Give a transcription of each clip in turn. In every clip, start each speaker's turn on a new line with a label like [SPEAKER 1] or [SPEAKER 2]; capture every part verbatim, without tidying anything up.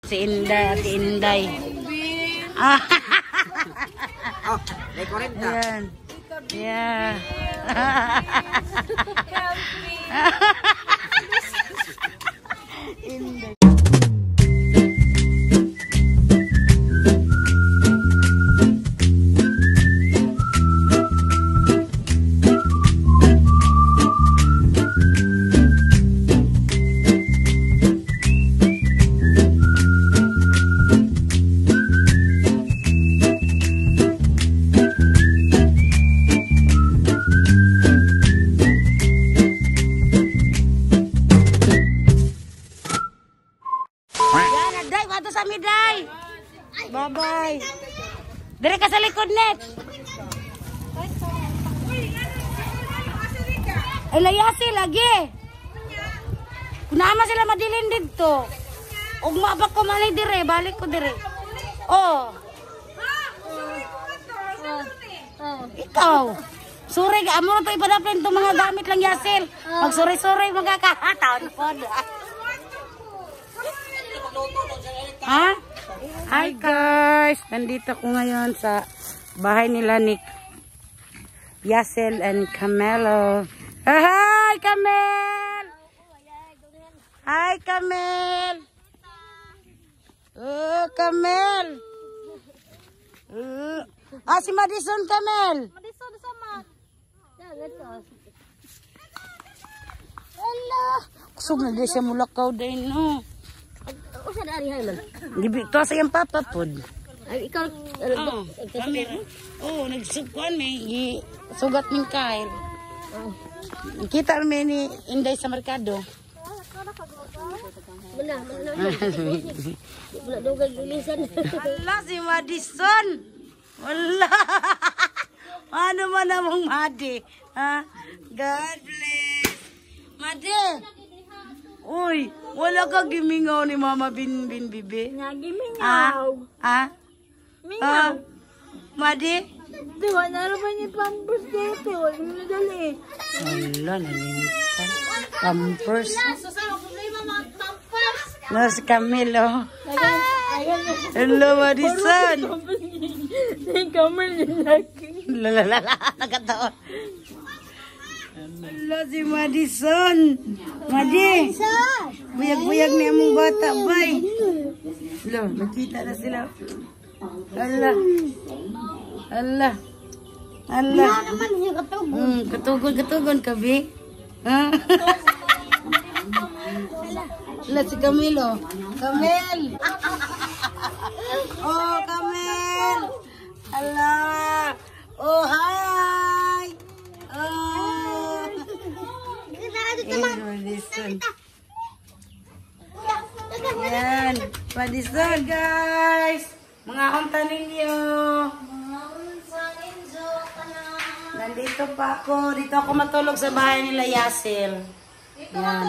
[SPEAKER 1] Si Inday at Inday. Ah.
[SPEAKER 2] Oh, may forty.
[SPEAKER 1] Ayan. Yeah. Inday. Sa miday. Bye-bye. Dire ka sa likod net. Ay layasi lagi. Kunama sila madilin dito. Ug mabak ko malay dire, balik ko dire. Oh. Ikaw. Suri ka amo to ipadapin to mga gamit lang Yasil. Pag suri-suri magkakataon pod. Ha? Hi guys! Nandito ko ngayon sa bahay nila ni Yasil and Camelo. Hi Camel! Hi Camel! Oh, Camel! Uh, ah, si Madison Camel!
[SPEAKER 3] Madison sama. Ya, gitu.
[SPEAKER 1] Allah! Kusog na din siya mulakaw din, no?
[SPEAKER 3] Usa dari hay man.
[SPEAKER 1] Gibi to sa iyang papa pod.
[SPEAKER 3] Ay ikaw
[SPEAKER 1] Oh, camera. Oh, nagsugkuan may sugat ning kail. Kita mi ni Inday sa merkado.
[SPEAKER 3] Benar, benar. Budak dugay gilisan.
[SPEAKER 1] Allah si Madison. Wala. Ano man namang Madi? Ha? God bless. Madi. Uy, wala ka gimingaw ni Mama Bin Bin Bibi?
[SPEAKER 3] Nga gimingaw.
[SPEAKER 1] Ah? Ah?
[SPEAKER 3] Mingaw.
[SPEAKER 1] Ah? Madi?
[SPEAKER 3] Di ba narapan niya pampers dito? Wala mo nadali.
[SPEAKER 1] Wala, nalimitan. Pampers.
[SPEAKER 3] Susama problema mga pampers.
[SPEAKER 1] No, si Camilo. Hello, Madison.
[SPEAKER 3] Si Camil yung laki.
[SPEAKER 1] Lalalala, nagkataon. Hello, si Madison. Madi. Buyag-buyag niya mong bata, bay. Hello, nakita na sila. Allah. Allah. Allah.
[SPEAKER 3] Naman niya katubo.
[SPEAKER 1] Hmm, katugon-katugon ka, Bi. Ha? Wala si Camilo. Camel! Oh, Camel! Allah! Oh, hi! Oh! Eh, Madison. Yan. Madison, guys! Mga hunta ninyo. Nandito pa ako. Dito ako matulog sa bahay nila Yasil. Yan.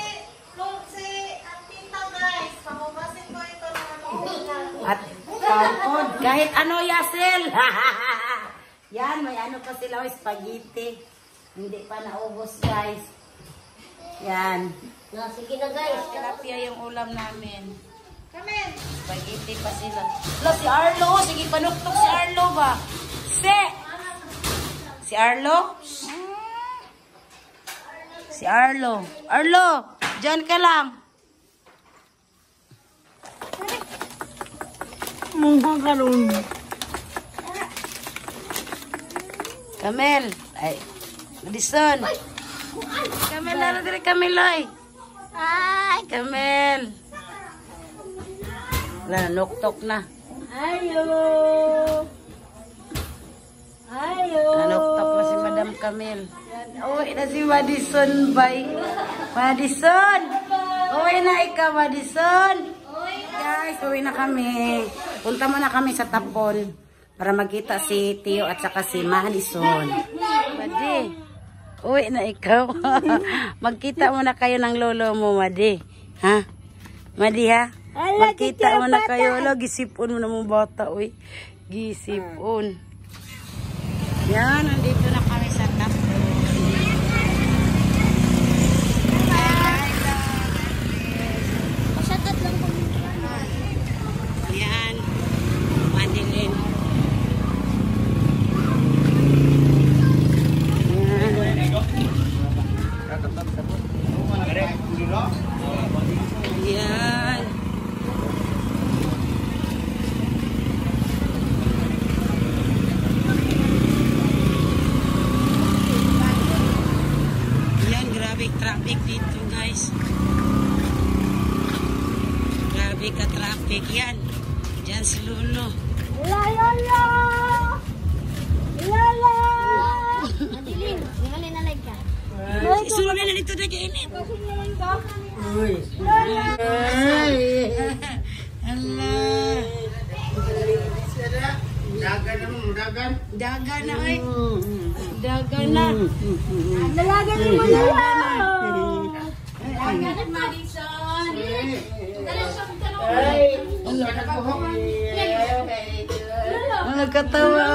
[SPEAKER 1] At kaupod. Kahit ano, Yasil. Yan, may ano pa sila, spaghetti. Hindi pa naubos, guys. Yan.
[SPEAKER 3] Na, sige na guys.
[SPEAKER 1] Tilapia yung ulam namin. Spaghetti pa sila. Lo, si Arlo. Sige, panuktok si Arlo ba? Si! Si Arlo? Si Arlo. Arlo, dyan ka lang.
[SPEAKER 3] Munggo karon.
[SPEAKER 1] Camel. Ay, Madison. Camel, ano dire Camel, ay? Ay, Camel. Wala, nuktok na.
[SPEAKER 3] Ayo. Ayo.
[SPEAKER 1] Nanuktok na si Madam Camel. Uwi na si Madison, bay. Madison! Uwi na ikaw, Madison. Guys, uwi na kami. Punta muna kami sa Tapon para magkita si Tio at saka si Madison. Madi, uwi na ikaw. Magkita muna kayo ng lolo mo, Madi. Ha? Madi, ha? Magkita muna kayo. Ala, gisipon mo na mong bata, uy. Gisipon. Yan, nandito na kami sa Tapon.
[SPEAKER 3] Pasyatat lang kung
[SPEAKER 1] ka-traffic. Yan. Diyan si Lolo.
[SPEAKER 3] La la la! La la! Madilim, hindi na like ka.
[SPEAKER 1] Isulong na dito na kainit.
[SPEAKER 2] Uy.
[SPEAKER 1] Allah.
[SPEAKER 2] Dagan na mo, dagan.
[SPEAKER 1] Dagan na ay. Dagan na.
[SPEAKER 3] Dalagan mo na lang.
[SPEAKER 1] Dagan Madison.
[SPEAKER 2] Ay, Allah na ko.
[SPEAKER 1] Ang katawa.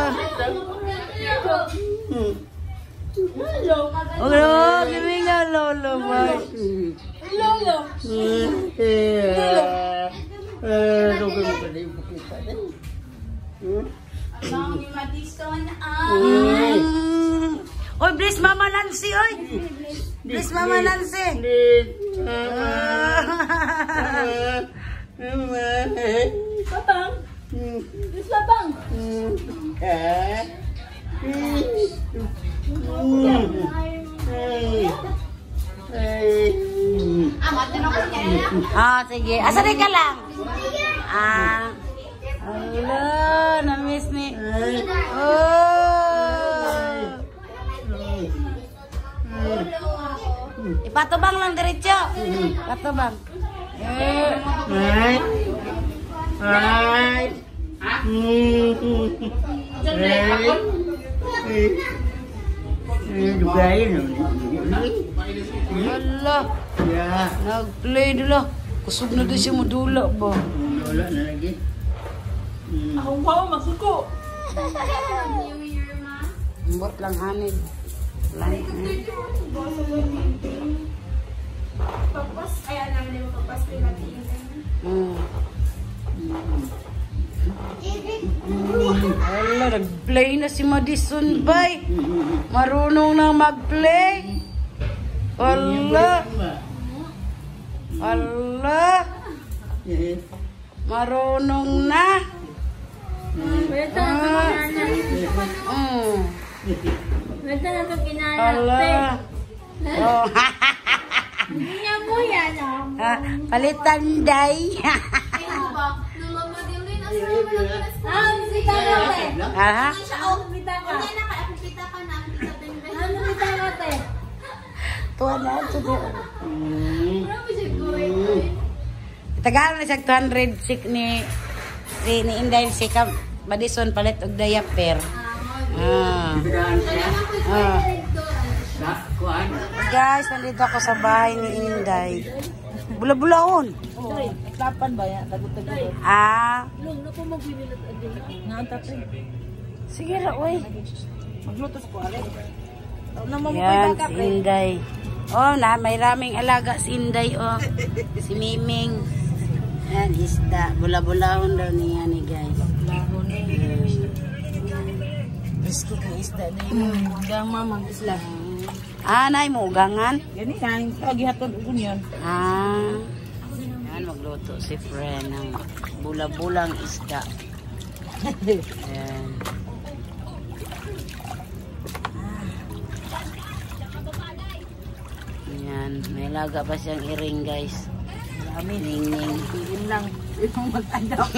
[SPEAKER 1] Oh, gimi nga Lolo boy.
[SPEAKER 3] Lolo.
[SPEAKER 2] Eh, lugar mo pala yung bukita din.
[SPEAKER 3] Mami Madison.
[SPEAKER 1] Mm. Oy, bless Mama Nancy, oy. Bless Mama Nancy.
[SPEAKER 3] Babang. Bis babang.
[SPEAKER 1] Ah, sige. Asa ka lang? Ah. Allah, na-miss ni. Oh. Ipatubang lang diretso. Patubang. Eh.
[SPEAKER 2] Right. Right.
[SPEAKER 1] Allah.
[SPEAKER 2] Ya.
[SPEAKER 1] Nag-play dula. Kusog na din siya madula ba?
[SPEAKER 2] Wala na lagi.
[SPEAKER 3] Ako pa masuko.
[SPEAKER 1] Mbot lang hanid. Lang.
[SPEAKER 3] Papas, ayan naman yung papas ko natin.
[SPEAKER 1] Hmm. Allah, nag-play na si Madison, bay. Marunong na mag-play. Allah. Allah. Marunong na.
[SPEAKER 3] Wala na ito
[SPEAKER 1] Mm.
[SPEAKER 3] Wala na ito kinalap.
[SPEAKER 1] Allah. Oh.
[SPEAKER 3] Hindi niya mo yan.
[SPEAKER 1] Ah, palitan day.
[SPEAKER 3] Ah, bita ka te.
[SPEAKER 1] Ha?
[SPEAKER 3] Bita ka. Ano bita ka te?
[SPEAKER 1] Tuwa na ito. Tagal na siya two hundred sik ni ni, ni Inday si Kam Madison palit og diaper. Ah. Ah. Guys, nandito ako sa bahay ni Inday. Bula-bulaon.
[SPEAKER 3] Lapan ba yan? Tagot-tagot.
[SPEAKER 1] Ah.
[SPEAKER 3] Lung, naku magbibilat agad. Naantatay.
[SPEAKER 1] Sige ra, oy.
[SPEAKER 3] Magluto sa kuwari.
[SPEAKER 1] Yan, si Inday. Oh, na, may raming alaga si Inday, oh. Si Miming. Yan, isda. Bula-bulahon daw niya ni guys.
[SPEAKER 3] Lahon eh.
[SPEAKER 1] Biscuit ni isda na
[SPEAKER 3] Hmm, dang mamang isla.
[SPEAKER 1] Ah, nay mo, ugangan?
[SPEAKER 3] Gani kain. Pagihatod ko niyan.
[SPEAKER 1] Ah. Yan, magluto si friend ng bula-bulang isda. Yan. Yan, may laga pa siyang iring guys. Ning-ning.
[SPEAKER 3] Tingin lang. Yung mag-adapt.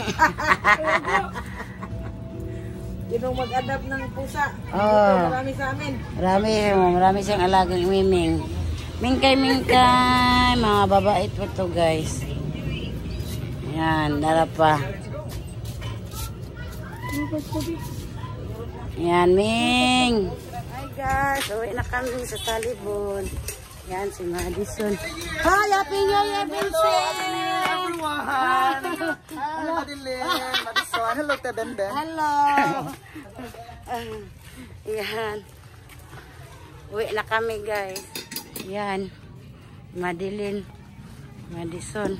[SPEAKER 3] Yung mag-adapt ng pusa.
[SPEAKER 1] Oh.
[SPEAKER 3] Marami sa amin.
[SPEAKER 1] Marami, marami siyang alagang miming. Mingkay, mingkay. Mga babait po to guys. Yan, dara pa. Yan, Ming. Hi guys, uwi na kami sa Talibon. Yan, si Madison. Hi, Happy New Year, Vincent!
[SPEAKER 2] Everyone! Hi, Madeline! Madison! Hello, Tebenden!
[SPEAKER 1] Hello! Yan. Uwi na kami guys. Yan. Madeline. Madison.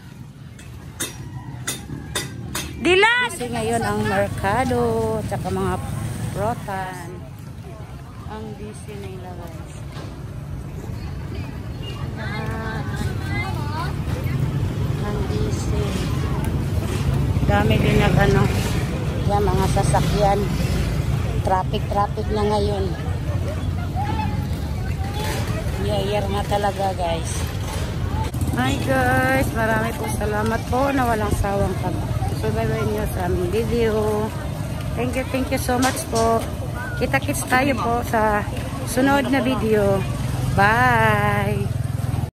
[SPEAKER 1] Dila! Kasi ngayon ang merkado. Tsaka mga protan. Ang busy nila guys. Ang busy. Dami din na ano. Yan mga sasakyan. Traffic-traffic na ngayon. Yayer nga talaga guys. Hi guys, marami po salamat po na walang sawang pag-subaybay niyo sa aming video. Thank you, thank you so much po. Kita-kits tayo po sa sunod na video. Bye!